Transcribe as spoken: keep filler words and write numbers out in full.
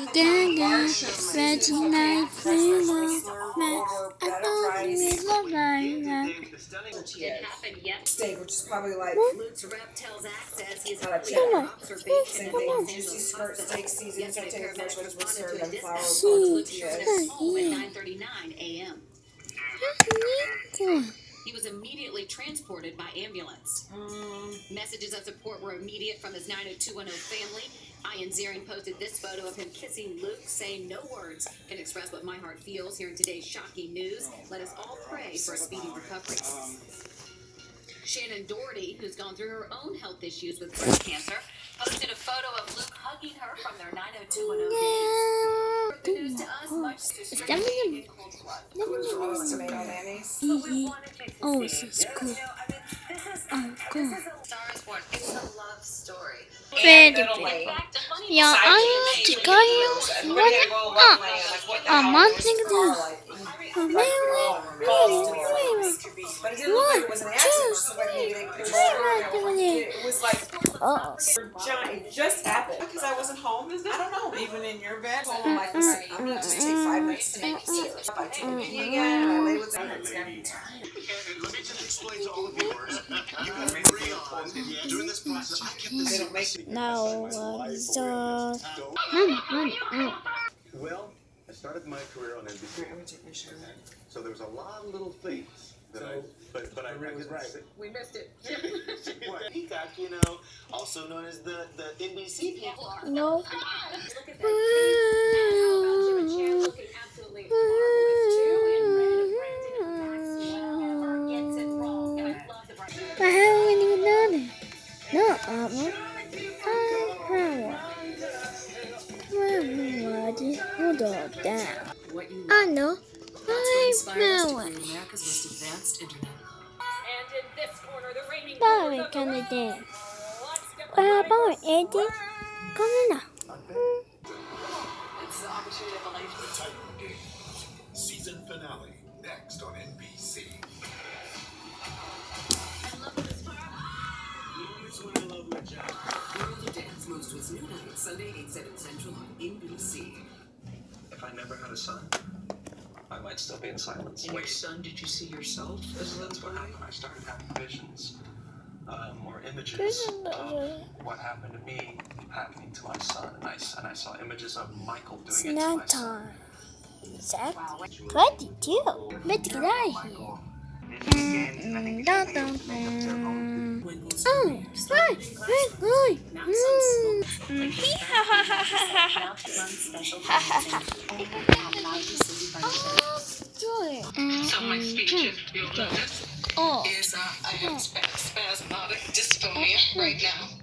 Gaga, Reggie Night, Freedom, man, I thought we love like It happened yesterday, which is probably like Luke's rep tells Access he's Not a had chicken. observation same of thing. Los Juicy Angeles skirt hospital. steak season. Yesterday, Something paramedics fresh was responded served to a on flour dispatch See. Luke showed at his home at Yeah. nine thirty-nine a m He was immediately transported by ambulance. Um, Messages of support were immediate from his nine oh two one oh family. Ian Ziering posted this photo of him kissing Luke, saying no words can express what my heart feels here in today's shocking news. Let us all pray for a speedy recovery. Shannon Doherty, who's gone through her own health issues with breast cancer, posted a photo of Luke hugging her from their nine oh two one oh days. The news to us, much too strange in cold blood. those tomato mayonnaise. Oh, this is cool. Oh, cool. Star is born. It's a love story. Very Little good. Lane. Yeah, I want to go one a month ago. But it didn't look like it was an accident. It just looked like maybe they pushed it. It was like, Oh, John, it just happened. Because I wasn't home. I don't know. Even in your bed. So I'm like, listen, I'm going to just take five minutes to make a sandwich. I took a pee again, and I lay with them. It's going to be tired. Let me just explain to all the viewers. You have to agree on. During this process, I kept this. They don't make no, uh, so. Well, I started my career on N B C. I'm going to take my shirt. So there was a lot of little things that I, but but I was right. We missed it. Peacock, you know, also known as the the N B C people. No. Look at that. How about Jim and Cher looking absolutely marvelous too? And Brandon Brandon Maxwell never gets it wrong. And I love the Brandon. I haven't even done it. No, Mama. I have Hold on, down. What you I know. I know it. America's most advanced internet. And in this corner, the reigning Bobby gonna dance. What about Eddie? Coming up. It's the opportunity of a lifetime. The Titan Game season finale next on N B C. I love this part. You always want to love my job. World of Dance most was new night, Sunday, eight, seven Central on N B C. If I never had a son, I might still be in silence. In your son, did you see yourself as a That's little what boy? happened. I started having visions, um, or images of what happened to me happening to my son, and I and I saw images of Michael doing It's it to not my son. time. Zach, twenty-two. Let's get out of here. Mm, dun, dun, dun. Oh, right, right, right. Mm. So my speech is, you'll notice, Oh. is uh, I have spa- spasmodic dysphonia right now.